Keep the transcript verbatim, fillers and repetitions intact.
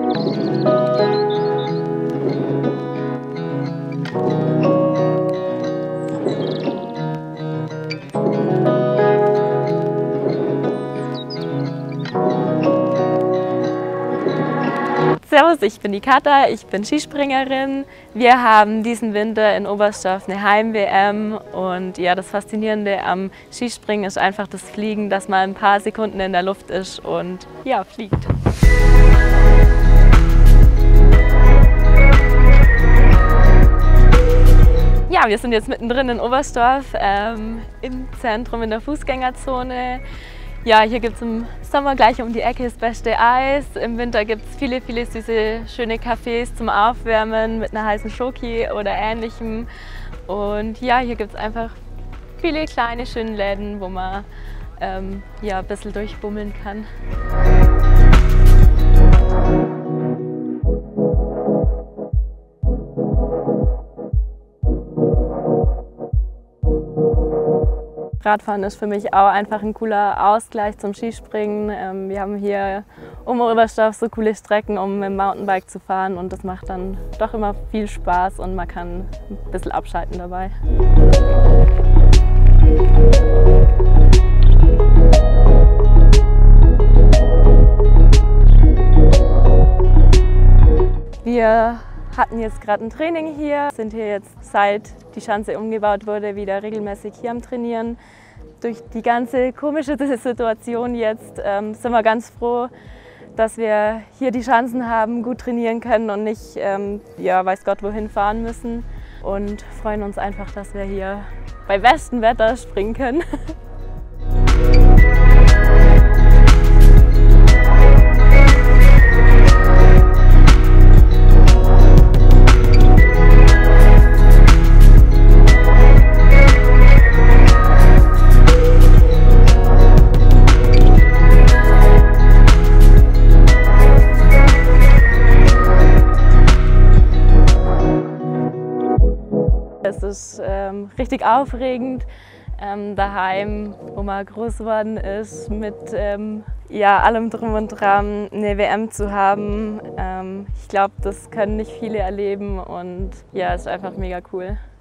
Servus, ich bin die Katha, ich bin Skispringerin. Wir haben diesen Winter in Oberstdorf eine Heim-W M und ja, das Faszinierende am Skispringen ist einfach das Fliegen, dass man ein paar Sekunden in der Luft ist und ja, fliegt. Ja, wir sind jetzt mittendrin in Oberstdorf, ähm, im Zentrum in der Fußgängerzone. Ja, hier gibt es im Sommer gleich um die Ecke das beste Eis. Im Winter gibt es viele, viele süße, schöne Cafés zum Aufwärmen mit einer heißen Schoki oder ähnlichem. Und ja, hier gibt es einfach viele kleine, schöne Läden, wo man ähm, ja, ein bisschen durchbummeln kann. Radfahren ist für mich auch einfach ein cooler Ausgleich zum Skispringen. Wir haben hier um Oberstdorf so coole Strecken, um mit dem Mountainbike zu fahren und das macht dann doch immer viel Spaß und man kann ein bisschen abschalten dabei. Wir hatten jetzt gerade ein Training hier, sind hier jetzt, seit die Schanze umgebaut wurde, wieder regelmäßig hier am Trainieren. Durch die ganze komische Situation jetzt ähm, sind wir ganz froh, dass wir hier die Schanzen haben, gut trainieren können und nicht, ähm, ja, weiß Gott wohin fahren müssen. Und freuen uns einfach, dass wir hier bei bestem Wetter springen können. Es ist ähm, richtig aufregend, ähm, daheim, wo man groß geworden ist, mit ähm, ja, allem drum und dran eine W M zu haben. Ähm, ich glaube, das können nicht viele erleben und ja, es ist einfach mega cool.